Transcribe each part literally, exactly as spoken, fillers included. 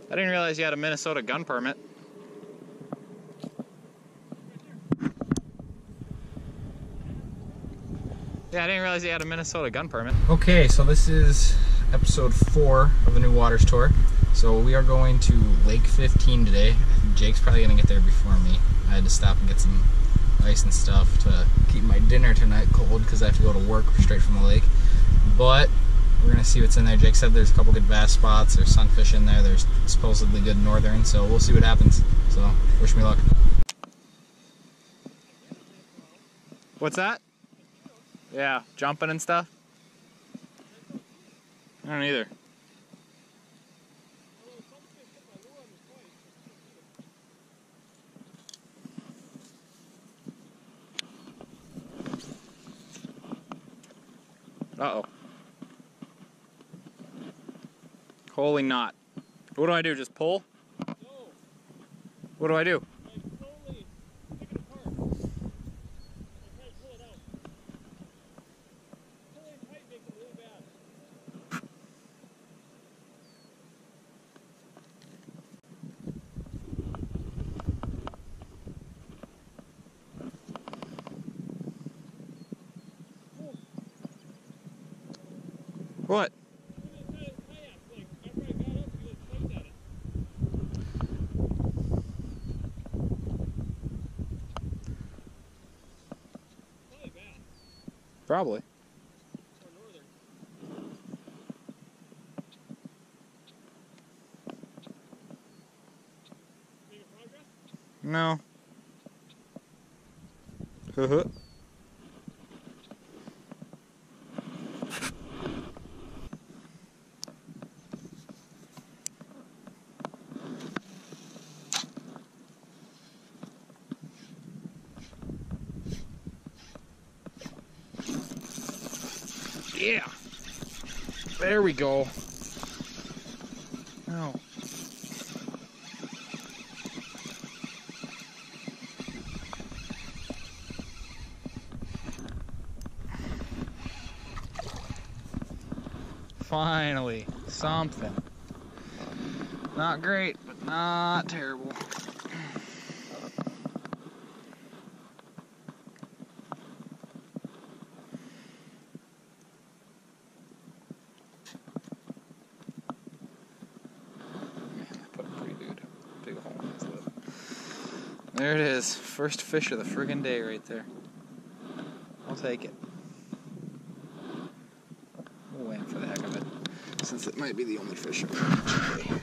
I didn't realize you had a Minnesota gun permit. Yeah, I didn't realize you had a Minnesota gun permit. Okay, so this is episode four of the New Waters tour. So we are going to Lake fifteen today. I think Jake's probably gonna get there before me. I had to stop and get some ice and stuff to keep my dinner tonight cold because I have to go to work straight from the lake. But we're gonna see what's in there. Jake said there's a couple good bass spots. There's sunfish in there. There's supposedly good northern. So we'll see what happens. So wish me luck. What's that? Yeah, jumping and stuff? I don't either. Uh-oh. Holy knot. What do I do, just pull? No. What do I do? Like slowly pick it apart. And try to pull it out. Pulling tight makes it really bad. What? Probably. Or northern. Making progress? No. Uh-huh. Yeah. There we go. Oh. Finally, something. Not great, but not terrible. There it is. First fish of the friggin' day right there. I'll take it. We'll win for the heck of it, since it might be the only fish I'm going to catch today.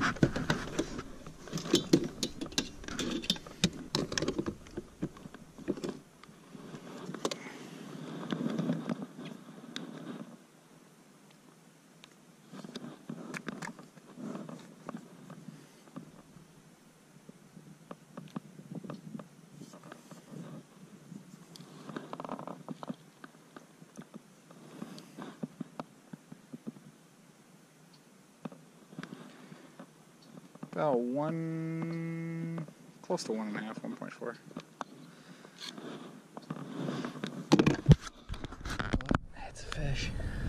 About one, close to one and a half, one point four. It's a fish.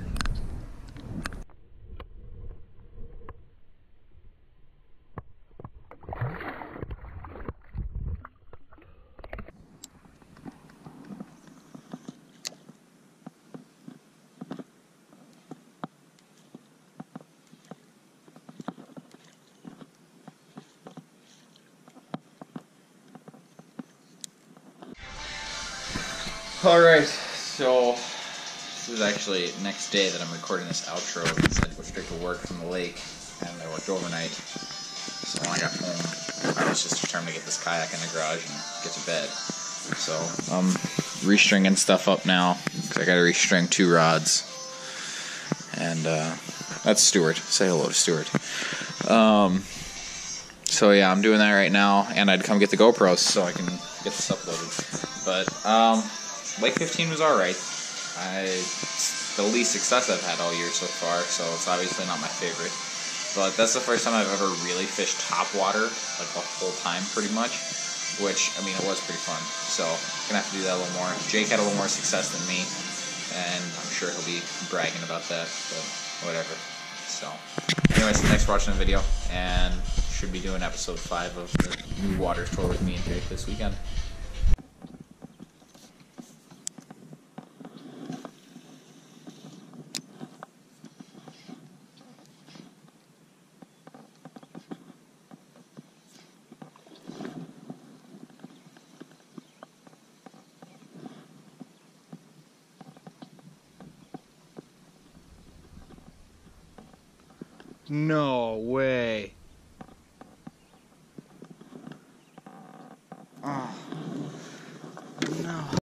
Alright, so this is actually next day that I'm recording this outro because I had to go straight to work from the lake and I worked overnight. So when I got home, I was just determined to get this kayak in the garage and get to bed. So I'm restringing stuff up now because I got to restring two rods. And uh, that's Stuart. Say hello to Stuart. Um, so yeah, I'm doing that right now, and I'd come get the GoPros so I can get this uploaded. But um. Lake fifteen was alright. I It's the least success I've had all year so far, so it's obviously not my favorite. But that's the first time I've ever really fished top water, like the whole time pretty much. Which, I mean, it was pretty fun. So, gonna have to do that a little more. Jake had a little more success than me, and I'm sure he'll be bragging about that, but whatever. So, anyways, thanks for watching the video, and should be doing episode five of the new water tour with me and Jake this weekend. No way.